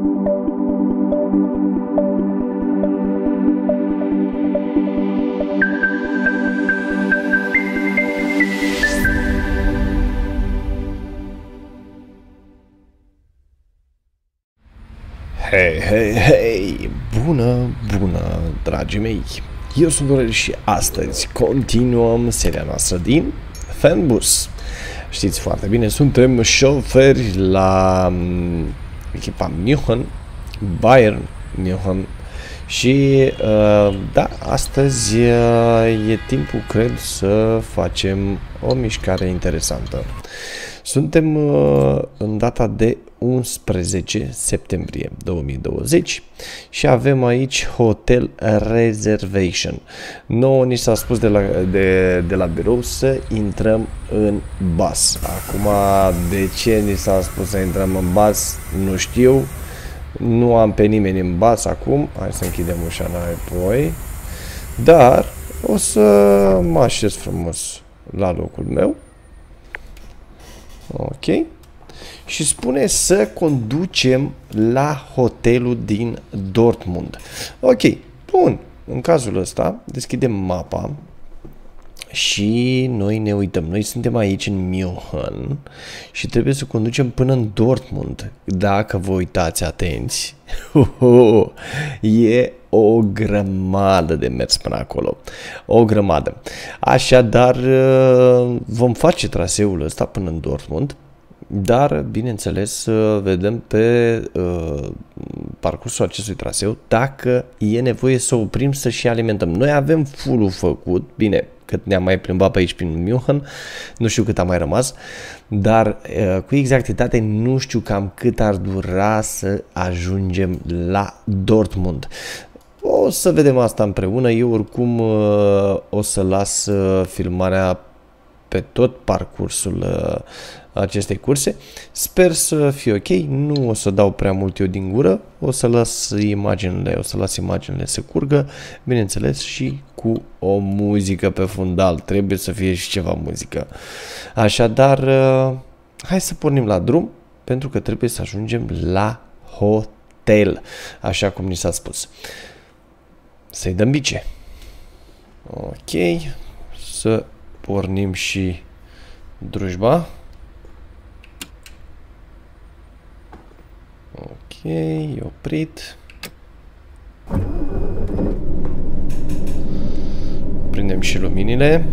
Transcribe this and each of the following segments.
Hei, hei, hei! Bună, bună, dragii mei! Eu sunt Dorel și astăzi continuăm seria noastră din Fanbus. Știți foarte bine, suntem șoferi la echipa München, Bayern München și da, astăzi e timpul, cred, să facem o mișcare interesantă. Suntem în data de 11 septembrie 2020 și avem aici Hotel Reservation. Nouă ni s-a spus de la birou să intrăm în bus. Acum, de ce ni s-a spus să intrăm în bus, nu știu. Nu am pe nimeni în bus acum. Hai să închidem ușa înapoi. Dar o să mă așez frumos la locul meu. Ok. Și spune să conducem la hotelul din Dortmund. Ok, bun. În cazul ăsta, deschidem mapa și noi ne uităm. Noi suntem aici în München și trebuie să conducem până în Dortmund. Dacă vă uitați atenți, e o grămadă de mers până acolo. O grămadă. Așadar, vom face traseul ăsta până în Dortmund. Dar, bineînțeles, vedem pe parcursul acestui traseu dacă e nevoie să oprim să și alimentăm. Noi avem full-ul făcut, bine, cât ne-am mai plimbat pe aici prin München, nu știu cât a mai rămas, dar cu exactitate nu știu cam cât ar dura să ajungem la Dortmund. O să vedem asta împreună. Eu oricum o să las filmarea pe tot parcursul acestei curse. Sper să fie ok, nu o să dau prea mult eu din gură, o să las imaginele să curgă, bineînțeles și cu o muzică pe fundal, trebuie să fie și ceva muzică. Așadar, hai să pornim la drum, pentru că trebuie să ajungem la hotel, așa cum ni s-a spus. Să-i dăm bice. Ok, să pornim și drujba. Ok, e oprit. Prindem și luminile.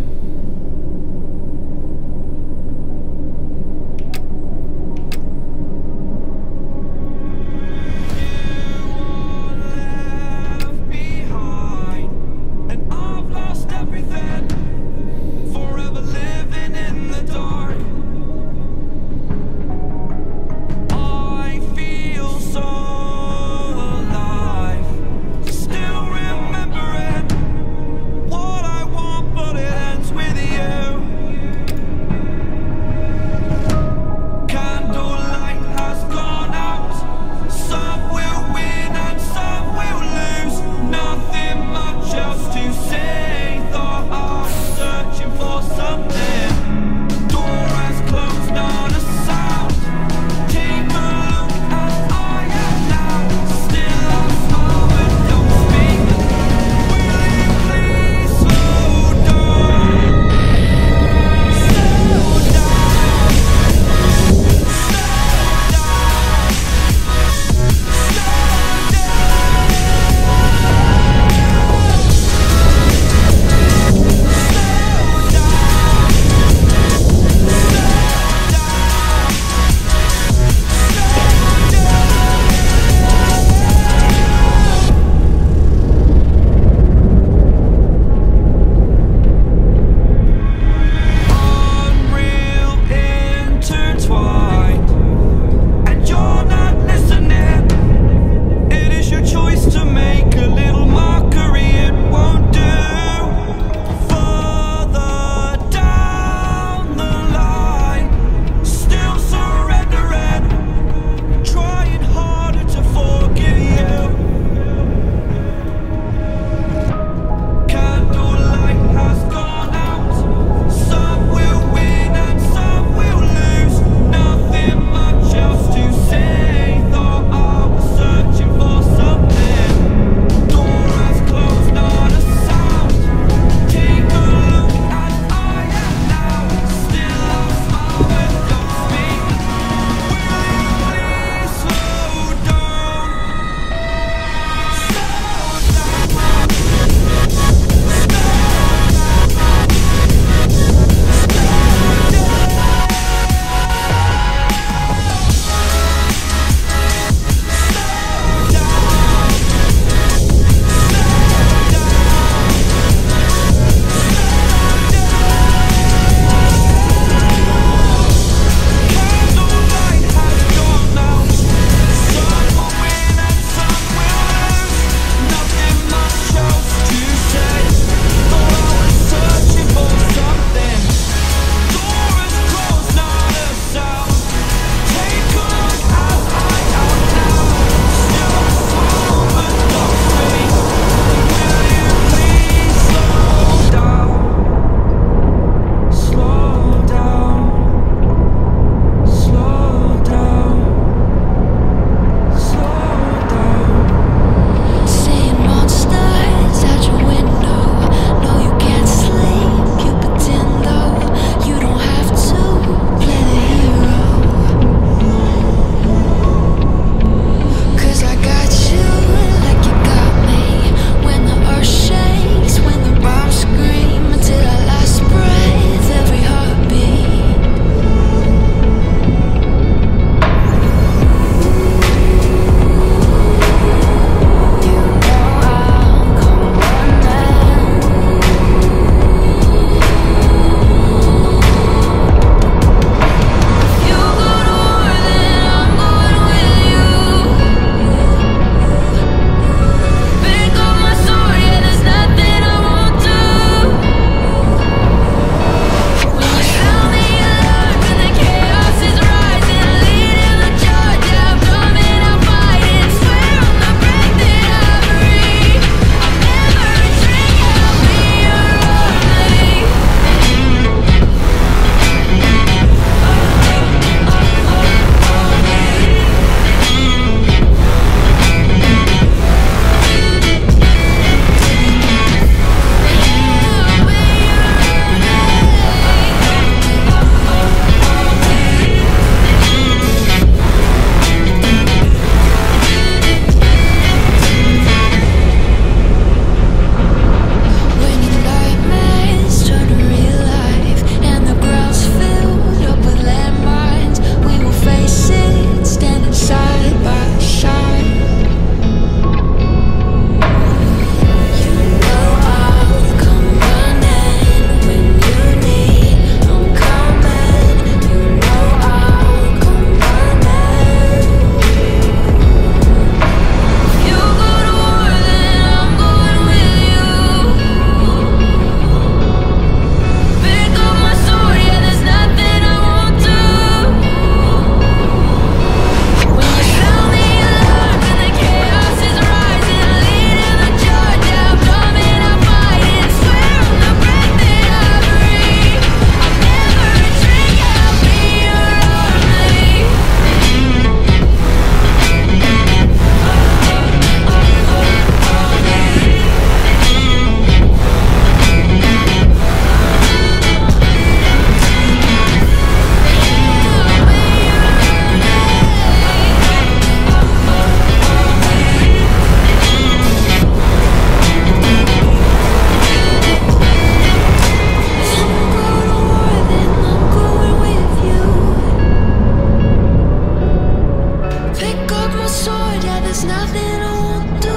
there's nothing I won't do.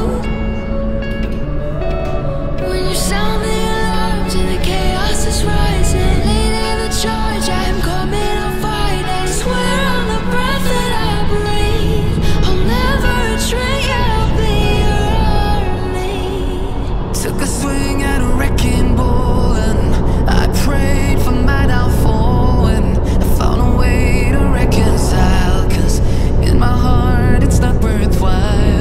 When you sound the alarms and the chaos is rising, leading the charge, I'm coming, I'll fight. I swear on the breath that I breathe, I'll never retreat, I'll be your army. Took a swing at a wrecking ball and I prayed for my downfall, and I found a way to reconcile, 'cause in my heart it's not worthwhile.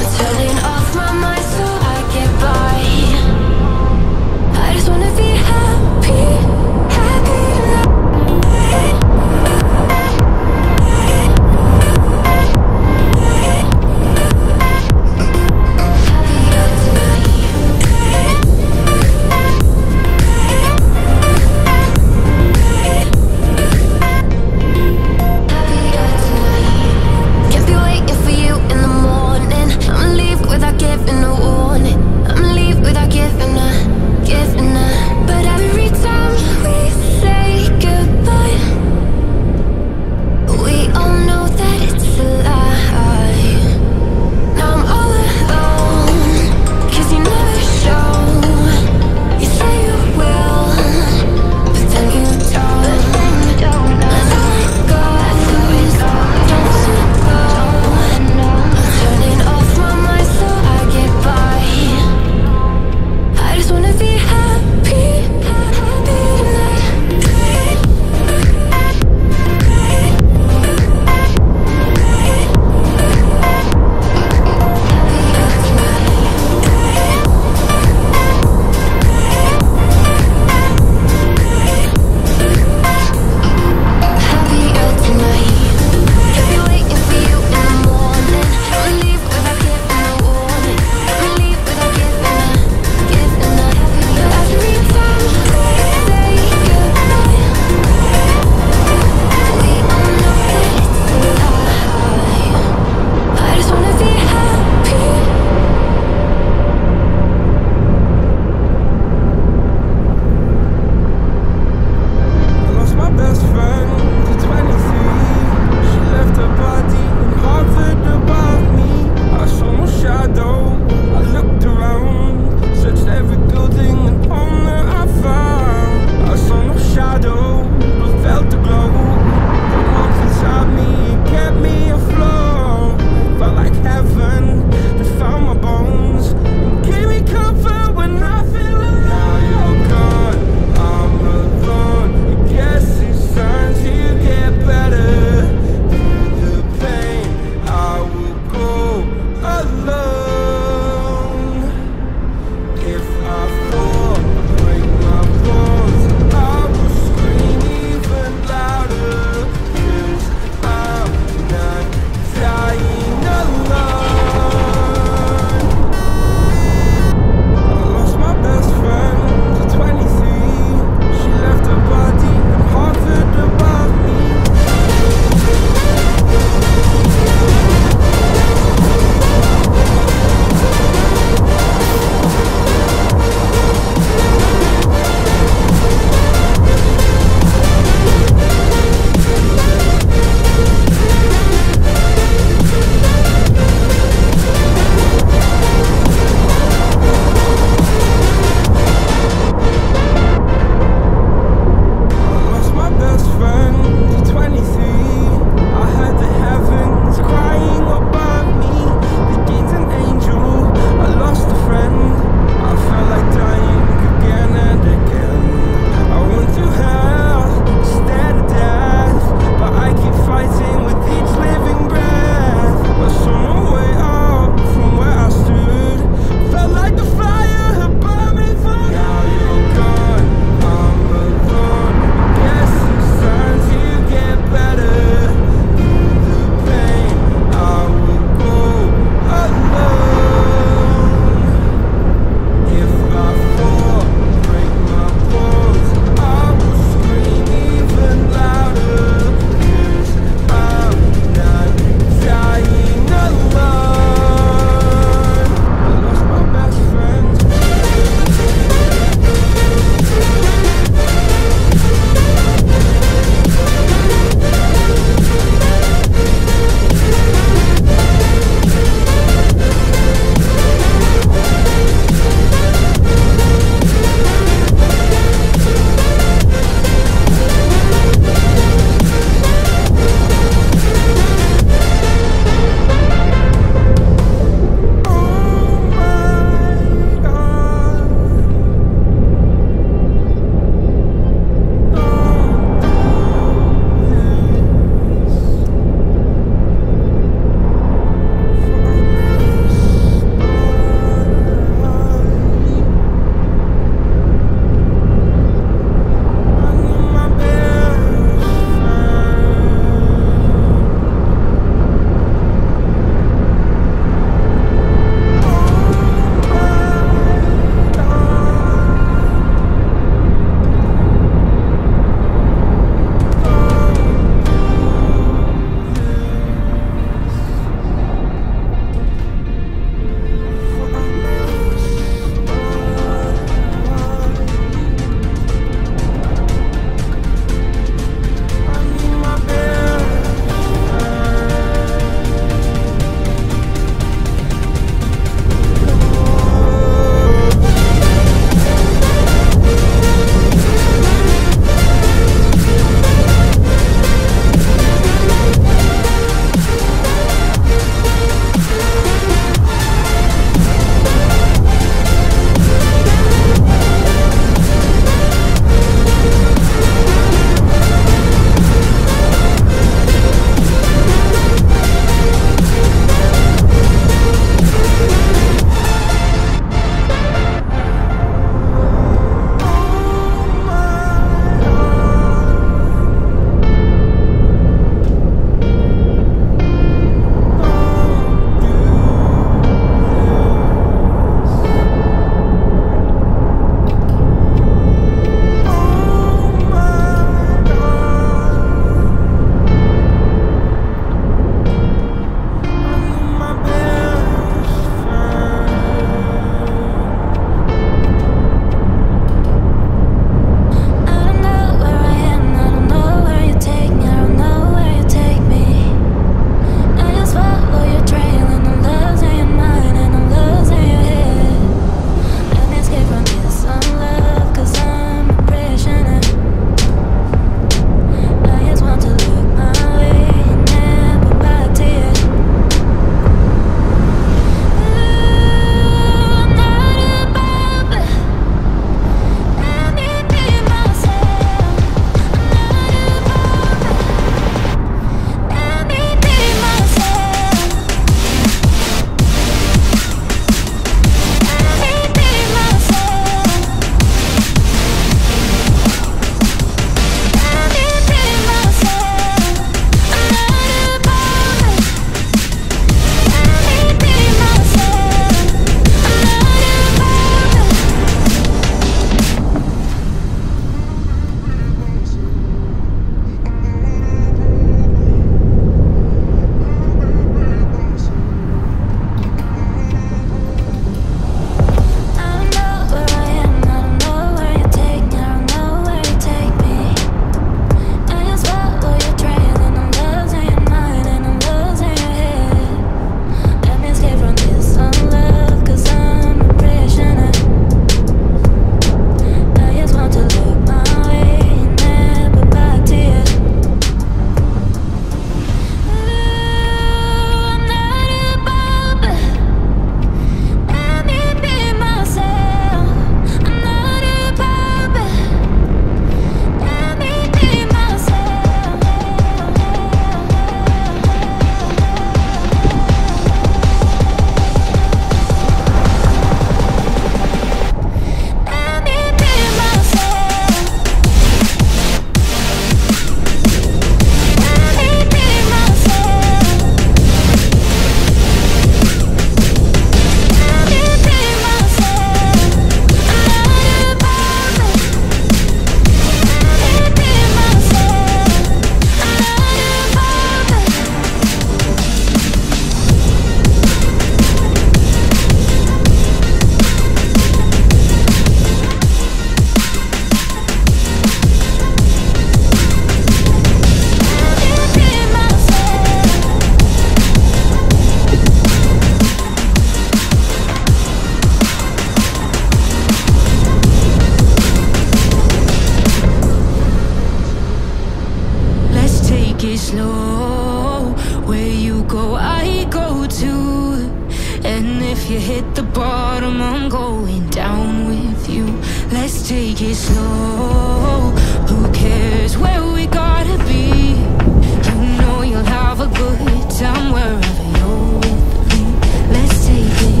you hit the bottom, I'm going down with you. Let's take it slow. Who cares where we gotta be? You know you'll have a good time wherever you're with me. Let's take it.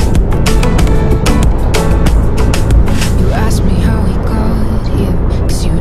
You asked me how we got here, 'cause you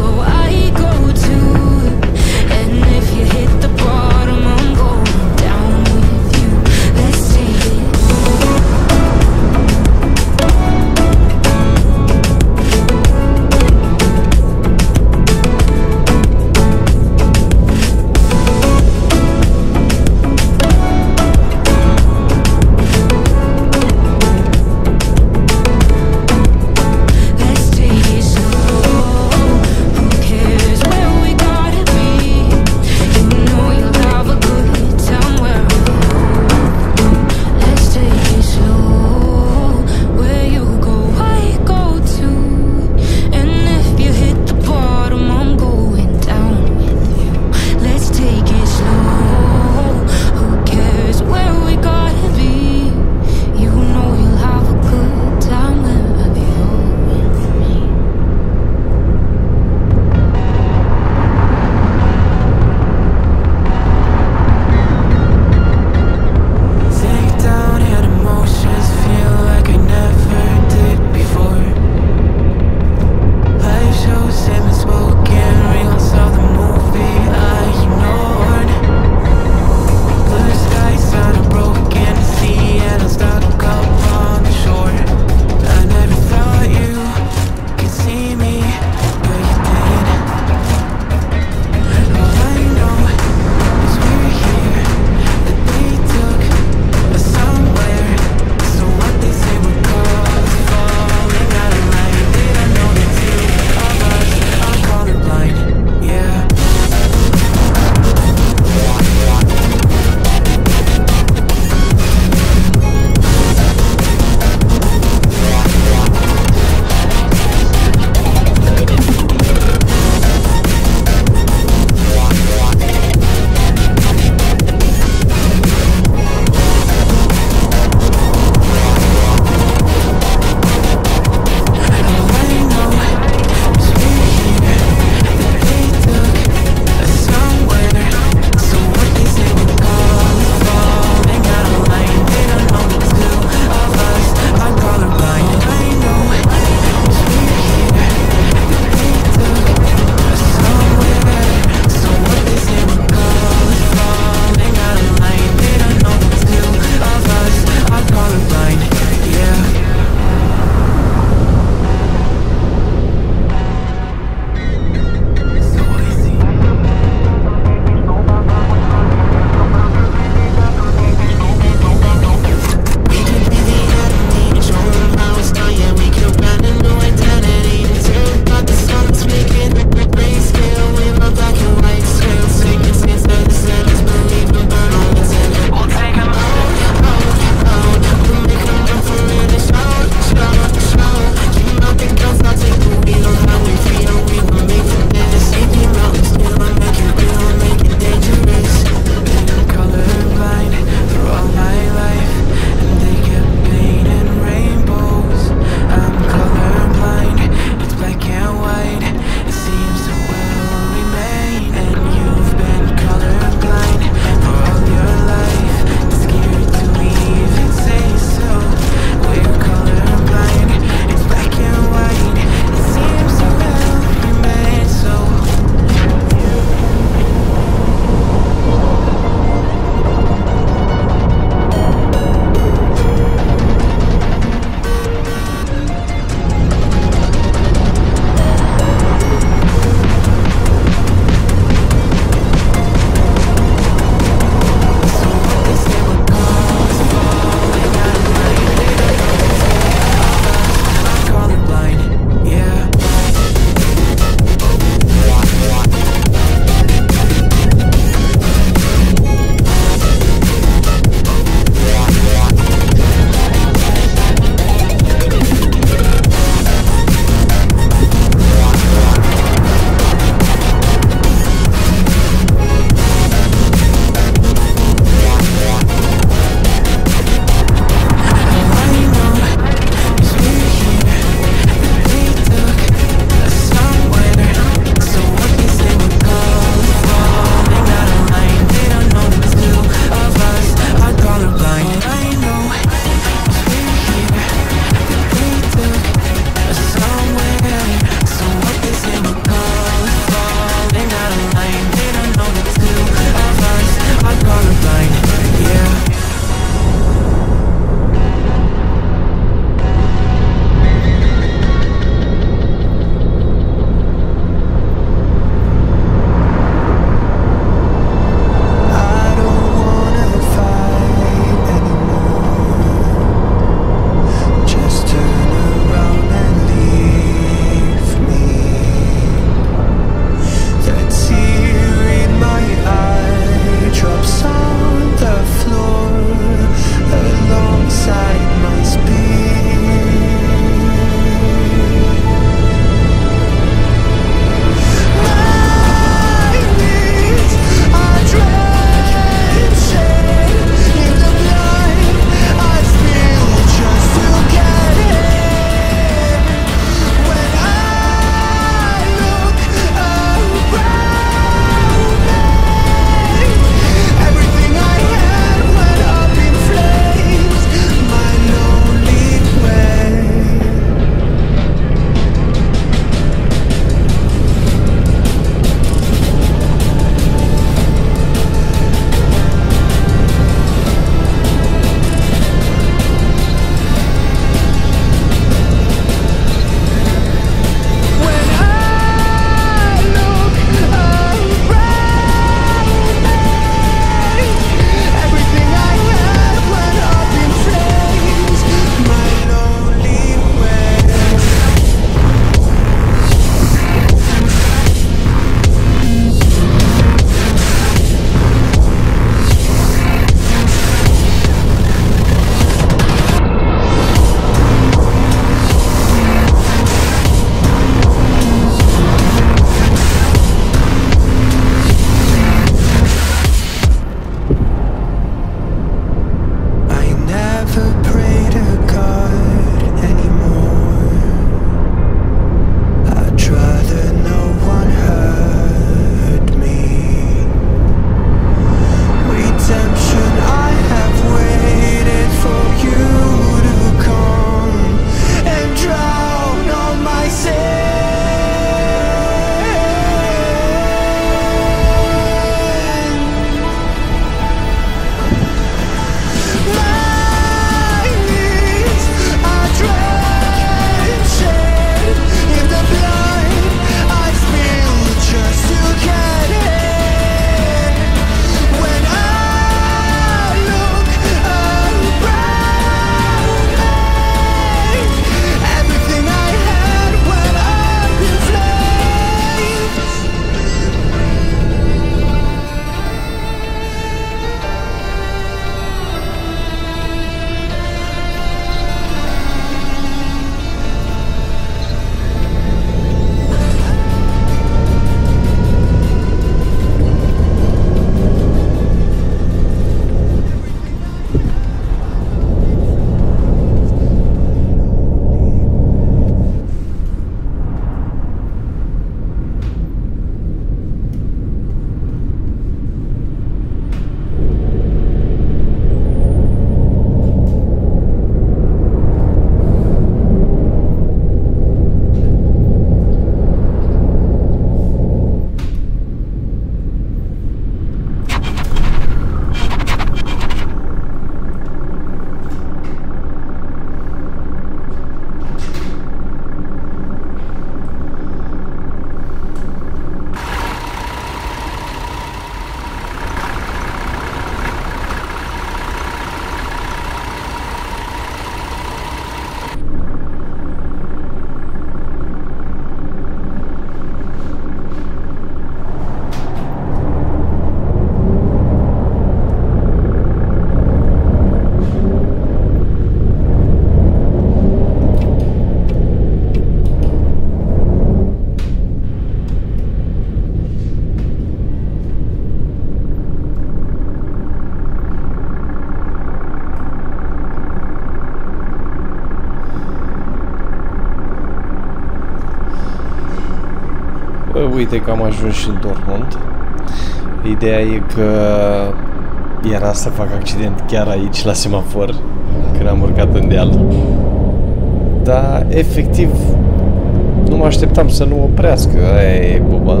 uite că am ajuns și în Dortmund. Ideea e că era să fac accident chiar aici, la semafor, când am urcat în deal. Dar, efectiv, nu mă așteptam să nu oprească. Aia e boba.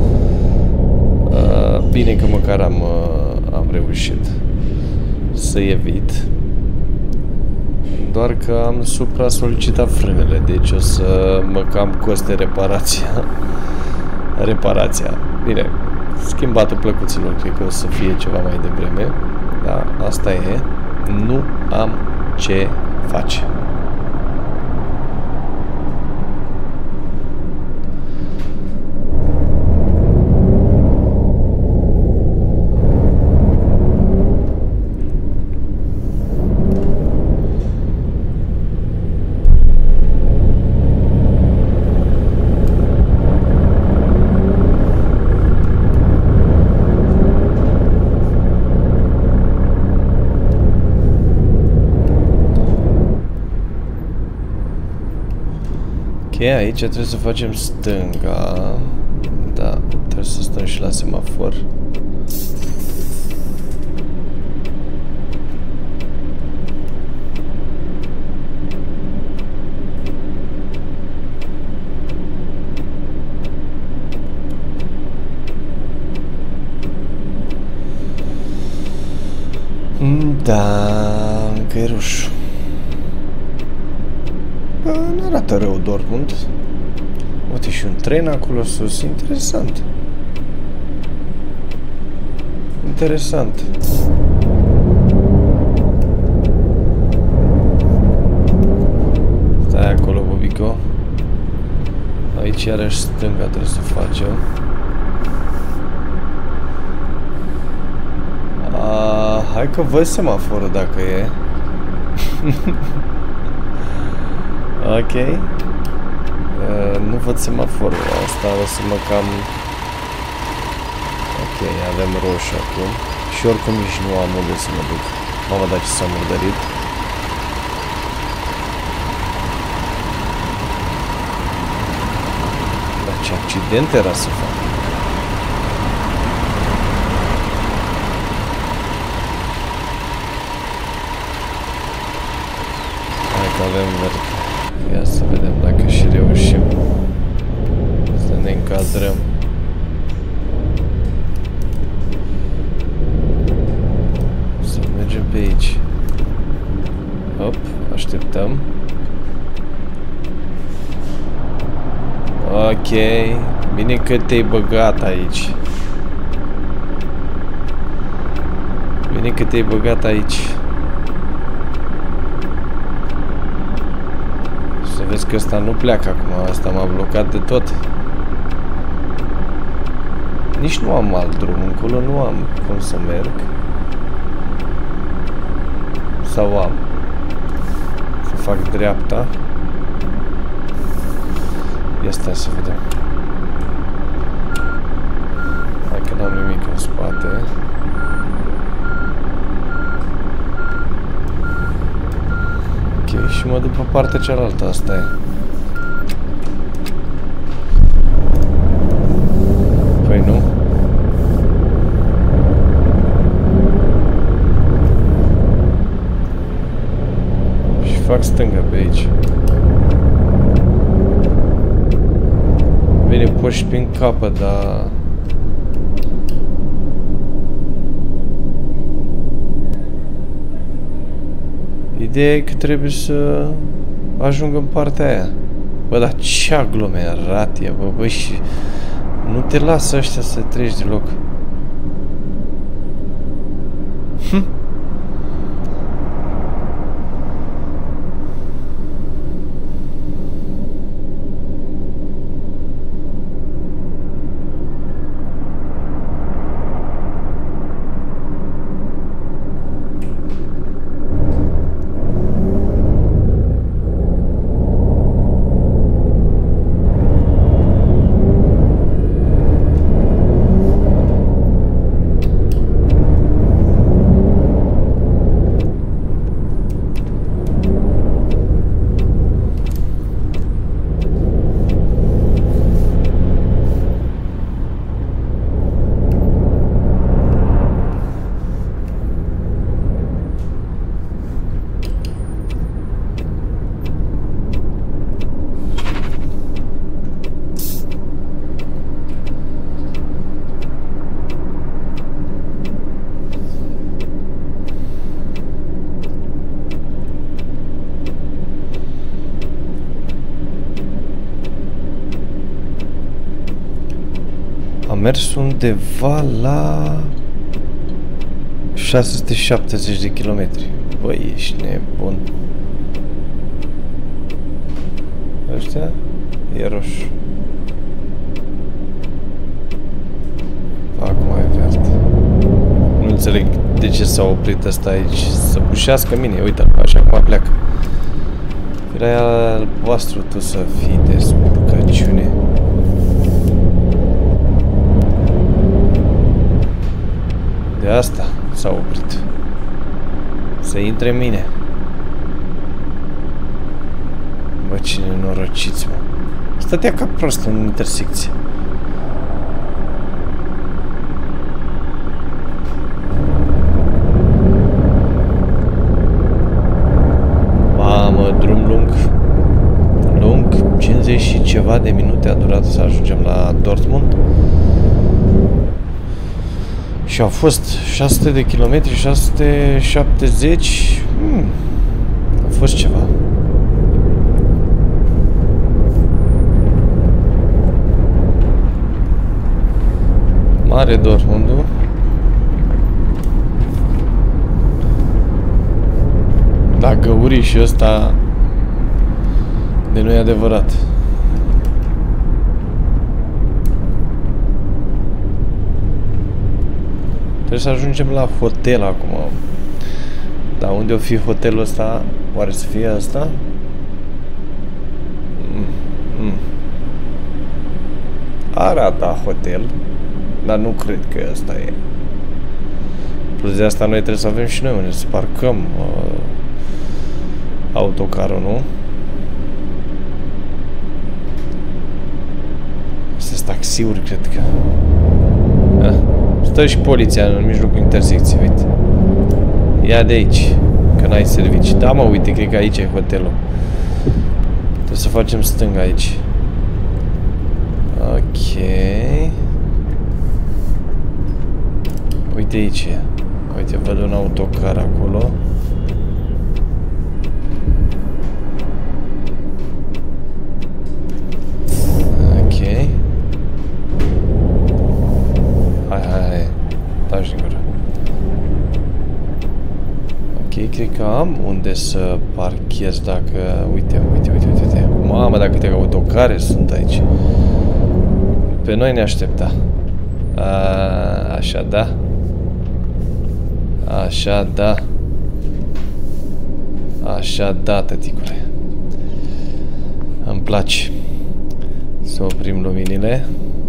Bine că măcar am reușit să evit. Doar că am supra-solicitat frânele, deci o să mă cam coste reparația. Bine, schimbatul plăcuților, cred că o să fie ceva mai devreme, dar asta e, nu am ce face. Ok, aici trebuie să facem stânga. Da, trebuie să stăm și la semafor. Da, încă e roșu. Nu arată rău Dortmund. Uite și un tren acolo sus. Interesant. Interesant. Stai acolo, Bobico. Aici iarăși stânga trebuie să facem. Hai că văd semaforul dacă e. Ok. Nu văd semaforul. Asta o să mă cam... Ok, avem roșu acum. Și oricum nici nu am unde să mă duc. Mamă, dar ce s-a murdărit. Dar ce accident era să fac. Hai că avem verde. Ia să vedem dacă și reușim să ne încadrăm. Să mergem pe aici. Hop, așteptăm. Ok, bine că te-ai băgat aici. Bine că te-ai băgat aici. Să vezi că ăsta nu pleacă acum, asta m-a blocat de tot. Nici nu am alt drum, încolo nu am cum să merg. Sau am? Să fac dreapta. Ia stai să vedem. Hai că n-am nimic în spate. Ok, și mă duc pe partea cealaltă, asta e. Păi nu. Și fac stânga pe aici. Bine, poți și prin capăt, dar... Ideea e că trebuie să ajung în partea aia. Bă, dar ce aglomerat e, bă, și nu te lasă ăștia să treci deloc. mers undeva la 670 de kilometri. Băi, ești nebun. Ăștia e roșu. Acum e verde. Nu înțeleg de ce s-a oprit ăsta aici. Să bușească mine. Uite, așa cum pleacă. Firea albastru tu să fii de spurcăciune. De asta s-a oprit. Să intre în mine. Bă, ce nenorociți, mă. Stătea ca prost în intersecție. Mamă, drum lung. Lung, 50 și ceva de minute a durat să ajungem la Dortmund. Și au fost 600 de kilometri, 670. A fost ceva. Mare Dortmundul. Da, găurii și ăsta de nu e adevărat. Trebuie să ajungem la hotel acum. Dar unde o fi hotelul ăsta? Oare să fie ăsta? Arată hotel, dar nu cred că ăsta e. Plus de asta noi trebuie să avem și noi unde să parcăm autocarul, nu? Astea sunt taxiuri, cred că. Stă și poliția în mijlocul intersecției, uite. Ia de aici, că n-ai servicii. Da, mă, uite, cred că aici e hotelul. Trebuie să facem stânga aici. Ok. Uite aici. Uite, văd un autocar acolo. Ok. Hai. Taci din gură. Ok, cred că am unde să parchez dacă... Uite. Mamă, dacă câte autocare sunt aici. Pe noi ne aștepta. Așa, da. Așa, da. Așa, da, tăticule. Îmi place. Să oprim luminile.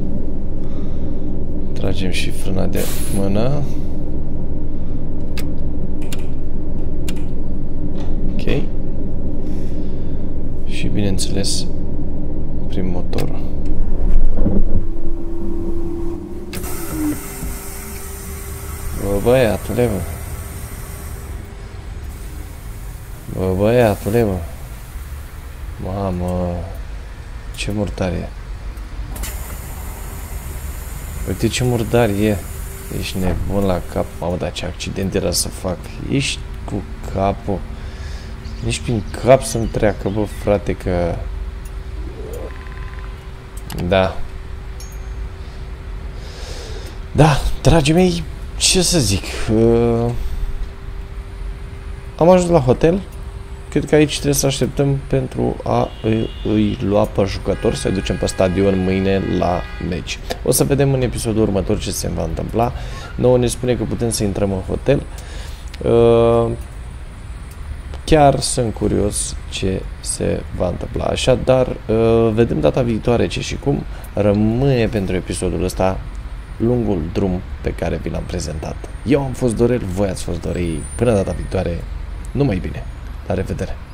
Tragem și frâna de mână. Ok. Și bineînțeles, prin motorul. Băiatule, băiatule, bă. Mamă, ce murdar e. Uite ce murdar e. Ești nebun la cap. Mamă, dar ce accident era să fac. Ești cu capul. Nici prin cap să-mi treacă, bă, frate, că... Da. Da, dragii mei, ce să zic. Am ajuns la hotel. Cred că aici trebuie să așteptăm pentru a îi lua pe jucători, să-i ducem pe stadion mâine la meci. O să vedem în episodul următor ce se va întâmpla. Nouă ne spune că putem să intrăm în hotel. Chiar sunt curios ce se va întâmpla. Așadar, vedem data viitoare ce și cum. Rămâne pentru episodul ăsta lungul drum pe care vi l-am prezentat. Eu am fost Dorel, voi ați fost Dorei. Până data viitoare, numai bine. La revedere!